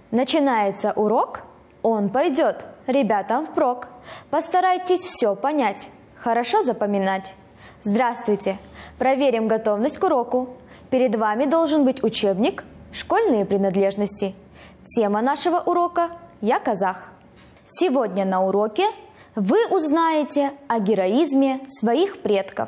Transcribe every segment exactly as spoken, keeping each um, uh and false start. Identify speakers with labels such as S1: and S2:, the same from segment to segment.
S1: Начинается урок, он пойдет ребятам впрок. Постарайтесь все понять, хорошо запоминать. Здравствуйте! Проверим готовность к уроку. Перед вами должен быть учебник «Школьные принадлежности». Тема нашего урока «Я казах». Сегодня на уроке вы узнаете о героизме своих предков.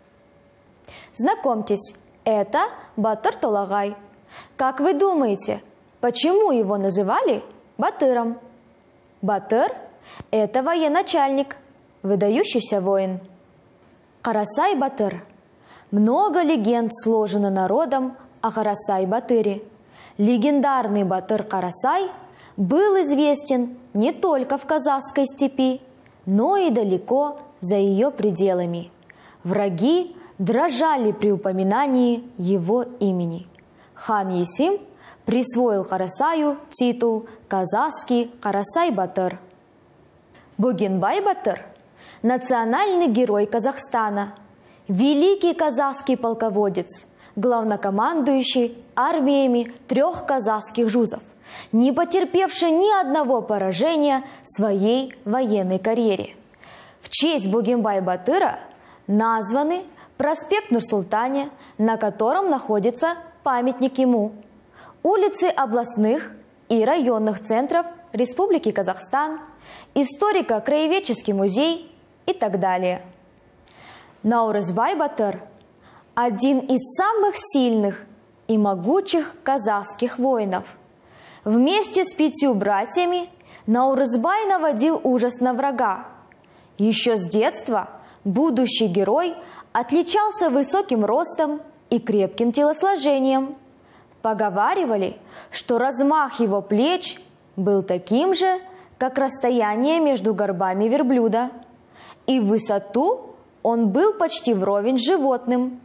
S1: Знакомьтесь, это Батыр Толагай. Как вы думаете, почему его называли Батыром? Батыр – это военачальник, выдающийся воин. Карасай-Батыр. Много легенд сложено народом о Карасай-Батыре. Легендарный Батыр Карасай был известен не только в казахской степи, но и далеко за ее пределами. Враги дрожали при упоминании его имени. Хан Есим присвоил Карасаю титул «Казахский Карасай-Батыр». Бөгенбай-Батыр – национальный герой Казахстана, великий казахский полководец, главнокомандующий армиями трех казахских жузов, не потерпевший ни одного поражения в своей военной карьере. В честь Бөгенбай-Батыра названы проспект Нур-Султане, на котором находится памятник ему, улицы областных и районных центров Республики Казахстан, историко-краеведческий музей и так далее. Наурызбай-Батыр – один из самых сильных и могучих казахских воинов. Вместе с пятью братьями Наурызбай наводил ужас на врага. Еще с детства будущий герой отличался высоким ростом и крепким телосложением. Поговаривали, что размах его плеч был таким же, как расстояние между горбами верблюда, и в высоту он был почти вровень с животным.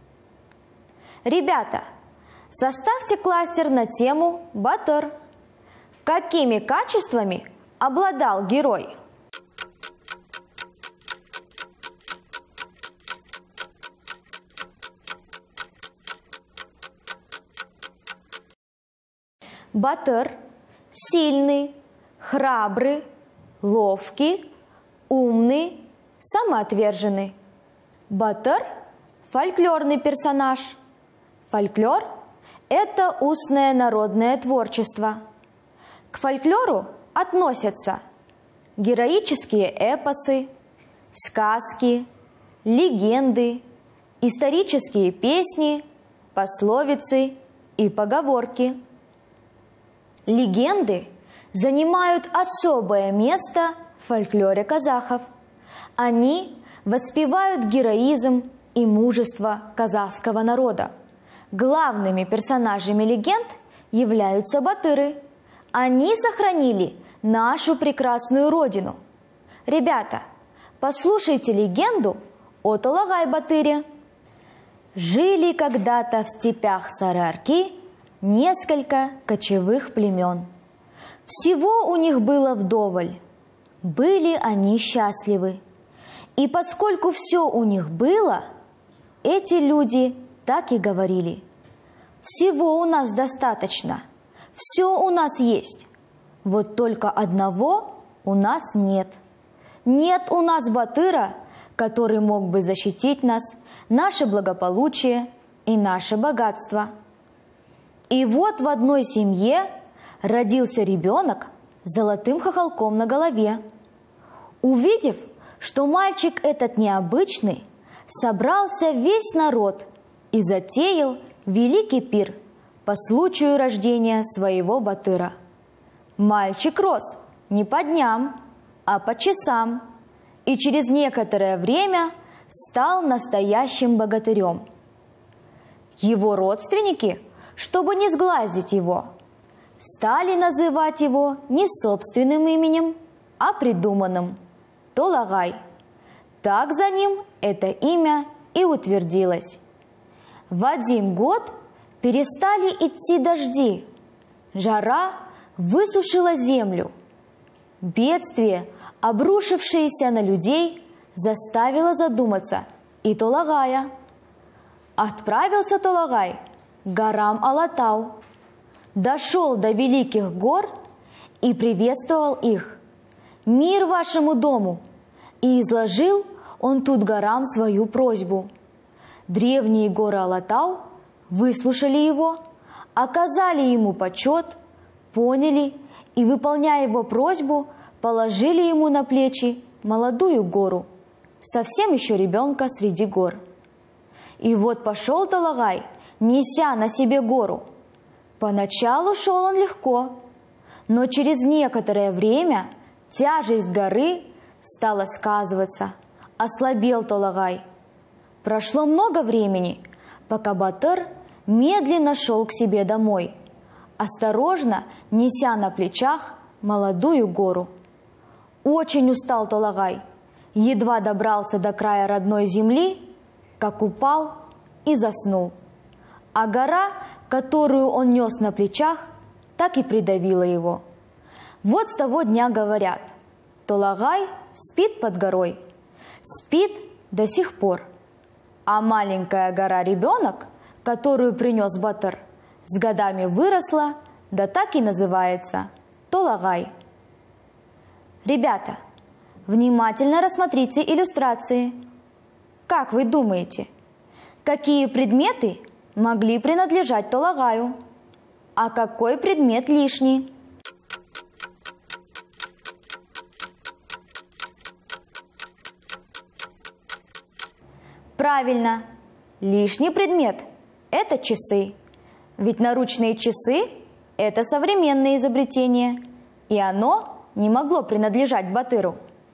S1: Ребята, составьте кластер на тему «Батыр». Какими качествами обладал герой? Батыр – сильный, храбрый, ловкий, умный, самоотверженный. Батыр – фольклорный персонаж. Фольклор – это устное народное творчество. К фольклору относятся героические эпосы, сказки, легенды, исторические песни, пословицы и поговорки. Легенды занимают особое место в фольклоре казахов. Они воспевают героизм и мужество казахского народа. Главными персонажами легенд являются батыры. Они сохранили нашу прекрасную родину. Ребята, послушайте легенду о Толагай-Батыре. Жили когда-то в степях Сарыарки несколько кочевых племен. Всего у них было вдоволь. Были они счастливы. И поскольку все у них было, эти люди так и говорили: всего у нас достаточно, все у нас есть, вот только одного у нас нет. Нет у нас батыра, который мог бы защитить нас, наше благополучие и наше богатство. И вот в одной семье родился ребенок с золотым хохолком на голове. Увидев, что мальчик этот необычный, собрался весь народ и затеял великий пир по случаю рождения своего батыра. Мальчик рос не по дням, а по часам, и через некоторое время стал настоящим богатырем. Его родственники, чтобы не сглазить его, стали называть его не собственным именем, а придуманным – Толагай. Так за ним это имя и утвердилось. В один год перестали идти дожди, жара высушила землю. Бедствие, обрушившееся на людей, заставило задуматься и Толагая. Отправился Толагай к горам Алатау. дошел до великих гор и приветствовал их. «Мир вашему дому!» И изложил он тут горам свою просьбу. Древние горы Алатау выслушали его, оказали ему почет, поняли и, выполняя его просьбу, положили ему на плечи молодую гору, совсем еще ребенка среди гор. И вот пошел Талагай, неся на себе гору. Поначалу шел он легко, но через некоторое время тяжесть горы стала сказываться, ослабел Талагай. Прошло много времени, пока Батыр медленно шел к себе домой, осторожно неся на плечах молодую гору. Очень устал Талагай, едва добрался до края родной земли, как упал и заснул. А гора, которую он нес на плечах, так и придавила его. Вот с того дня говорят: Талагай спит под горой, спит до сих пор. А маленькая гора-ребенок, которую принес Батыр, с годами выросла, да так и называется Талагай. Ребята, внимательно рассмотрите иллюстрации. Как вы думаете, какие предметы могли принадлежать Талагаю, а какой предмет лишний? Правильно, лишний предмет – это часы. Ведь наручные часы – это современное изобретение, и оно не могло принадлежать Батыру.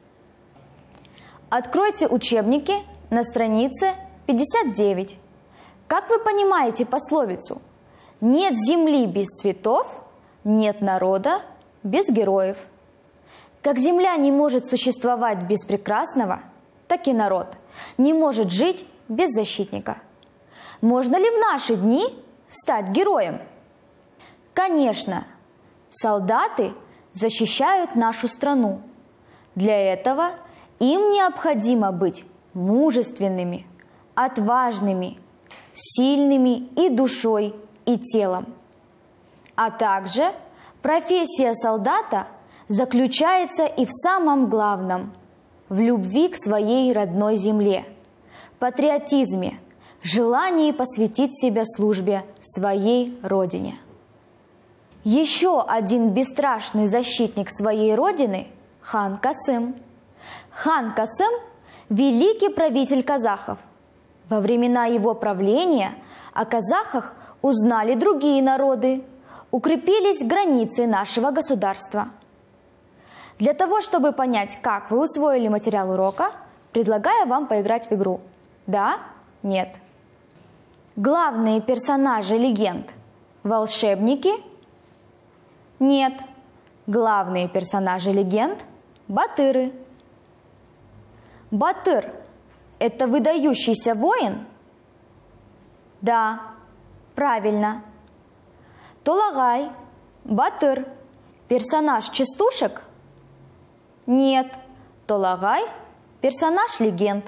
S1: Откройте учебники на странице пятьдесят девять. Как вы понимаете пословицу «Нет земли без цветов, нет народа без героев». Как земля не может существовать без прекрасного, так и народ не может жить без защитника. Можно ли в наши дни стать героем? Конечно, солдаты защищают нашу страну. Для этого им необходимо быть мужественными, отважными, сильными и душой, и телом. А также профессия солдата заключается и в самом главном – в любви к своей родной земле, патриотизме, желании посвятить себя службе своей родине. Еще один бесстрашный защитник своей родины – хан Касым. Хан Касым – великий правитель казахов. Во времена его правления о казахах узнали другие народы, укрепились границы нашего государства. Для того, чтобы понять, как вы усвоили материал урока, предлагаю вам поиграть в игру. Да? Нет? Главные персонажи легенд – волшебники? Нет. Главные персонажи легенд – батыры. Батыр – это выдающийся воин? Да, правильно. Талагай, Батыр – персонаж частушек? Нет, Талагай – персонаж легенд.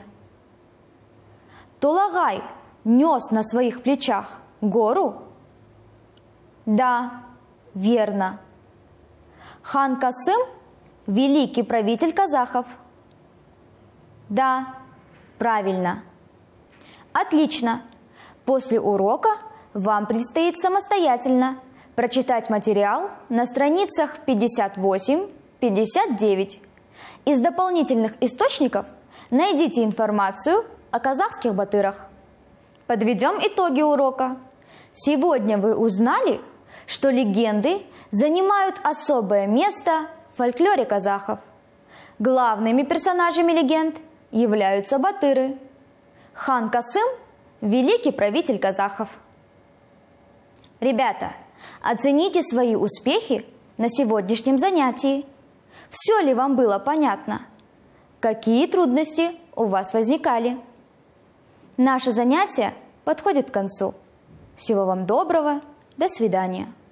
S1: Талагай нес на своих плечах гору? Да, верно. Хан Касым – великий правитель казахов? Да, правильно. Отлично. После урока вам предстоит самостоятельно прочитать материал на страницах пятьдесят восемь — пятьдесят девять. Из дополнительных источников найдите информацию о казахских батырах. Подведем итоги урока. Сегодня вы узнали, что легенды занимают особое место в фольклоре казахов. Главными персонажами легенд являются батыры. Хан Касым – великий правитель казахов. Ребята, оцените свои успехи на сегодняшнем занятии. Все ли вам было понятно? Какие трудности у вас возникали? Наше занятие подходит к концу. Всего вам доброго. До свидания.